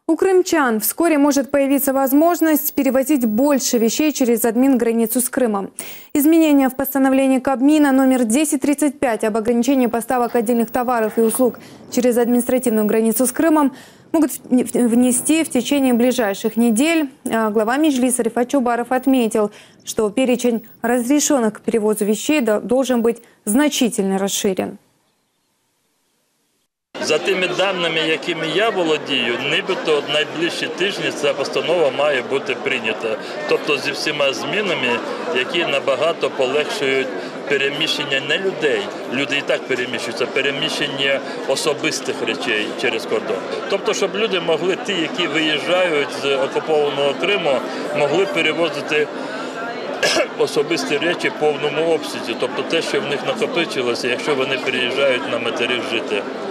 У крымчан вскоре может появиться возможность перевозить больше вещей через админграницу с Крымом. Изменения в постановлении Кабмина номер 1035 об ограничении поставок отдельных товаров и услуг через административную границу с Крымом могут внести в течение ближайших недель. Глава Меджлиса Рифат Чубаров отметил, что перечень разрешенных к перевозу вещей должен быть значительно расширен. За тими даними, якими я володію, нібито найближчі тижні ця постанова має бути прийнята. Тобто зі всіма змінами, які набагато полегшують переміщення не людей, люди і так переміщуються, переміщення особистих речей через кордон. Тобто, щоб люди могли, ті, які виїжджають з окупованого Криму, могли перевозити особисті речі в повному обсязі. Тобто те, що в них накопичилося, якщо вони переїжджають на материк жити.